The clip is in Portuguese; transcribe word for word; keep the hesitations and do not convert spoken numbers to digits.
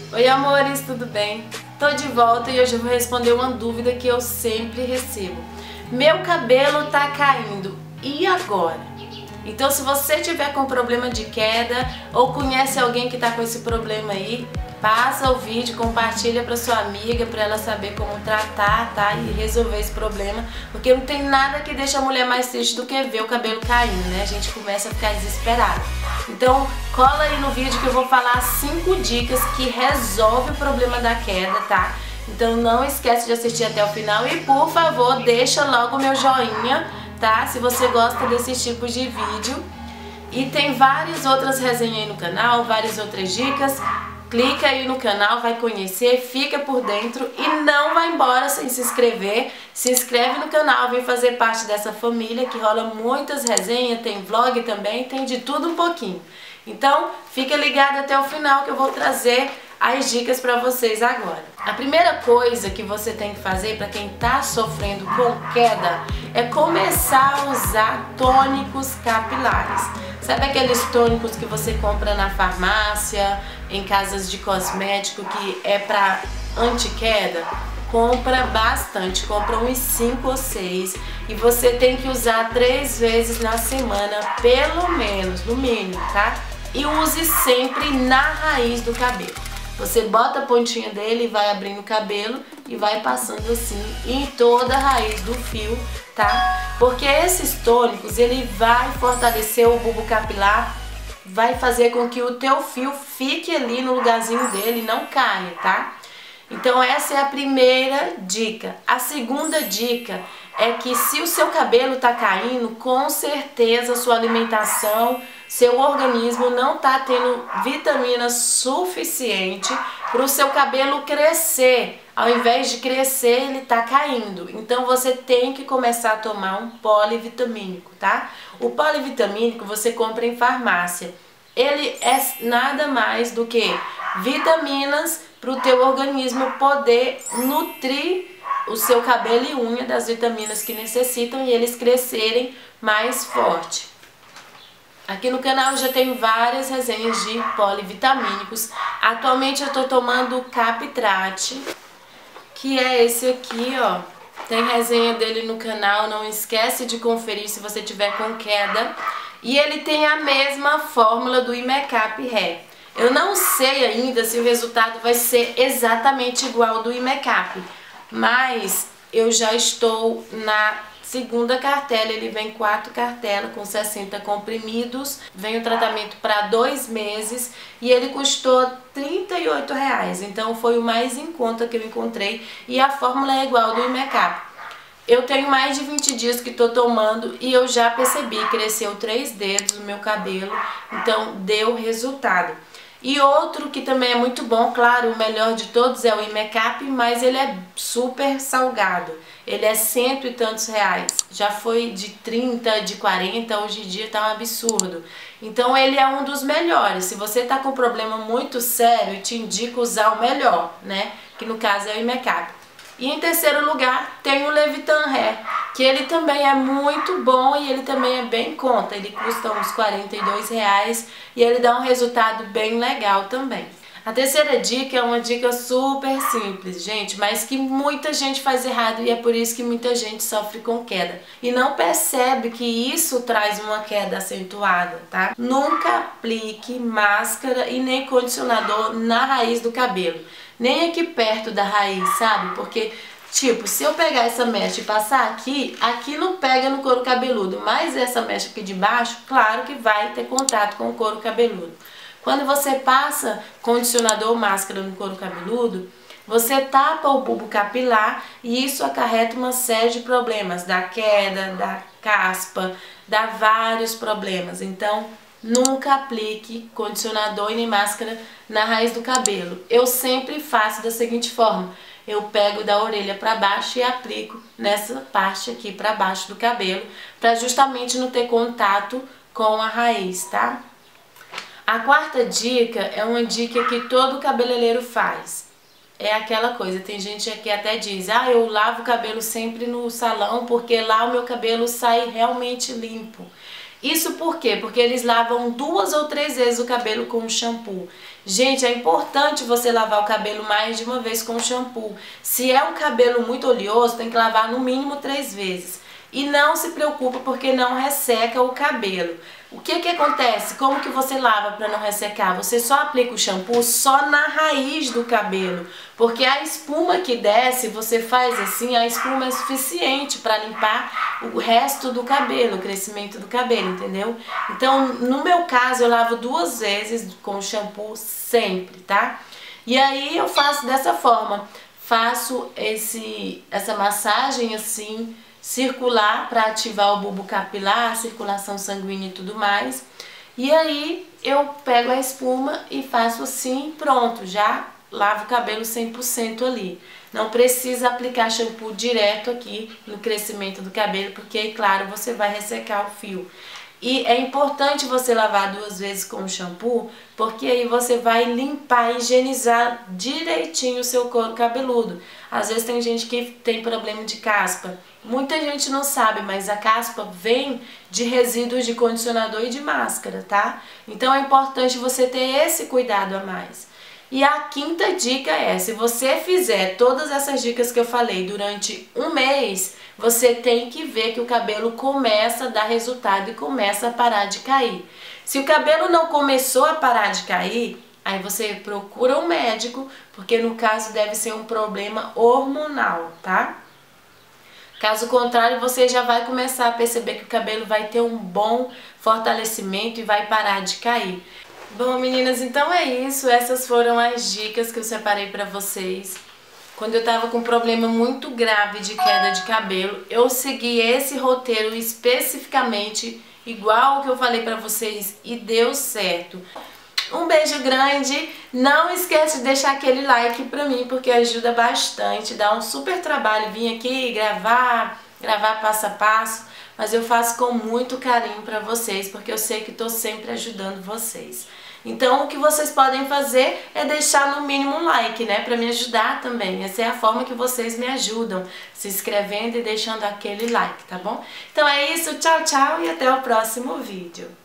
Oi amores, tudo bem? Tô de volta e hoje eu vou responder uma dúvida que eu sempre recebo. Meu cabelo tá caindo, e agora? Então se você tiver com problema de queda ou conhece alguém que tá com esse problema aí, passa o vídeo, compartilha pra sua amiga pra ela saber como tratar, tá? E resolver esse problema, porque não tem nada que deixa a mulher mais triste do que ver o cabelo caindo, né? A gente começa a ficar desesperado. Então cola aí no vídeo que eu vou falar cinco dicas que resolve o problema da queda, tá? Então não esquece de assistir até o final e por favor deixa logo o meu joinha, tá? Se você gosta desses tipos de vídeo. E tem várias outras resenhas aí no canal, várias outras dicas. Clica aí no canal, vai conhecer, fica por dentro e não vai embora sem se inscrever. Se inscreve no canal, vem fazer parte dessa família que rola muitas resenhas, tem vlog também, tem de tudo um pouquinho. Então fica ligado até o final que eu vou trazer as dicas para vocês agora. A primeira coisa que você tem que fazer para quem está sofrendo com queda é começar a usar tônicos capilares. Sabe aqueles tônicos que você compra na farmácia, em casas de cosmético, que é para anti-queda? Compra bastante, compra uns cinco ou seis e você tem que usar três vezes na semana, pelo menos, no mínimo, tá? E use sempre na raiz do cabelo. Você bota a pontinha dele e vai abrindo o cabelo e vai passando assim em toda a raiz do fio, tá? Porque esses tônicos, ele vai fortalecer o bulbo capilar, vai fazer com que o teu fio fique ali no lugarzinho dele e não caia, tá? Então essa é a primeira dica. A segunda dica é que se o seu cabelo tá caindo, com certeza a sua alimentação, seu organismo não tá tendo vitamina suficiente para o seu cabelo crescer. Ao invés de crescer, ele tá caindo. Então você tem que começar a tomar um polivitamínico, tá? O polivitamínico você compra em farmácia. Ele é nada mais do que vitaminas para o teu organismo poder nutrir o seu cabelo e unha das vitaminas que necessitam e eles crescerem mais forte. Aqui no canal eu já tenho várias resenhas de polivitamínicos. Atualmente eu estou tomando o Capitrate, que é esse aqui, ó. Tem resenha dele no canal, não esquece de conferir se você tiver com queda. E ele tem a mesma fórmula do Imecap Hair. Eu não sei ainda se o resultado vai ser exatamente igual ao do Imecap, mas eu já estou na segunda cartela. Ele vem quatro cartelas com sessenta comprimidos, vem o tratamento para dois meses e ele custou trinta e oito reais, então foi o mais em conta que eu encontrei e a fórmula é igual ao do Imecap. Eu tenho mais de vinte dias que estou tomando e eu já percebi, cresceu três dedos no meu cabelo, então deu resultado. E outro que também é muito bom, claro, o melhor de todos é o Imecap, mas ele é super salgado. Ele é cento e tantos reais. Já foi de trinta, de quarenta, hoje em dia tá um absurdo. Então ele é um dos melhores. Se você tá com um problema muito sério, eu te indico usar o melhor, né? Que no caso é o Imecap. E em terceiro lugar tem o Levitan Hair, que ele também é muito bom e ele também é bem em conta. Ele custa uns quarenta e dois reais e ele dá um resultado bem legal também. A terceira dica é uma dica super simples, gente, mas que muita gente faz errado e é por isso que muita gente sofre com queda. E não percebe que isso traz uma queda acentuada, tá? Nunca aplique máscara e nem condicionador na raiz do cabelo. Nem aqui perto da raiz, sabe? Porque, tipo, se eu pegar essa mecha e passar aqui, aqui não pega no couro cabeludo, mas essa mecha aqui de baixo, claro que vai ter contato com o couro cabeludo. Quando você passa condicionador ou máscara no couro cabeludo, você tapa o bulbo capilar e isso acarreta uma série de problemas, da queda, da caspa, dá vários problemas. Então, nunca aplique condicionador e nem máscara na raiz do cabelo. Eu sempre faço da seguinte forma: eu pego da orelha para baixo e aplico nessa parte aqui para baixo do cabelo, para justamente não ter contato com a raiz, tá? A quarta dica é uma dica que todo cabeleireiro faz. É aquela coisa, tem gente que até diz: ah, eu lavo o cabelo sempre no salão porque lá o meu cabelo sai realmente limpo. Isso por quê? Porque eles lavam duas ou três vezes o cabelo com o shampoo. Gente, é importante você lavar o cabelo mais de uma vez com o shampoo. Se é um cabelo muito oleoso, tem que lavar no mínimo três vezes. E não se preocupa porque não resseca o cabelo. O que que acontece? Como que você lava para não ressecar? Você só aplica o shampoo só na raiz do cabelo, porque a espuma que desce, você faz assim, a espuma é suficiente para limpar o resto do cabelo, o crescimento do cabelo, entendeu? Então, no meu caso, eu lavo duas vezes com o shampoo sempre, tá? E aí eu faço dessa forma, faço esse, essa massagem assim, circular para ativar o bulbo capilar, circulação sanguínea e tudo mais. E aí eu pego a espuma e faço assim, pronto, já lavo o cabelo cem por cento ali. Não precisa aplicar shampoo direto aqui no crescimento do cabelo, porque, claro, você vai ressecar o fio. E é importante você lavar duas vezes com o shampoo, porque aí você vai limpar, higienizar direitinho o seu couro cabeludo. Às vezes tem gente que tem problema de caspa. Muita gente não sabe, mas a caspa vem de resíduos de condicionador e de máscara, tá? Então é importante você ter esse cuidado a mais. E a quinta dica é, se você fizer todas essas dicas que eu falei durante um mês, você tem que ver que o cabelo começa a dar resultado e começa a parar de cair. Se o cabelo não começou a parar de cair, aí você procura um médico, porque no caso deve ser um problema hormonal, tá? Caso contrário, você já vai começar a perceber que o cabelo vai ter um bom fortalecimento e vai parar de cair. Bom, meninas, então é isso. Essas foram as dicas que eu separei pra vocês. Quando eu tava com um problema muito grave de queda de cabelo, eu segui esse roteiro especificamente igual ao que eu falei pra vocês e deu certo. Um beijo grande, não esquece de deixar aquele like pra mim, porque ajuda bastante, dá um super trabalho vir aqui gravar, gravar passo a passo, mas eu faço com muito carinho pra vocês, porque eu sei que tô sempre ajudando vocês. Então o que vocês podem fazer é deixar no mínimo um like, né, pra me ajudar também. Essa é a forma que vocês me ajudam, se inscrevendo e deixando aquele like, tá bom? Então é isso, tchau, tchau e até o próximo vídeo.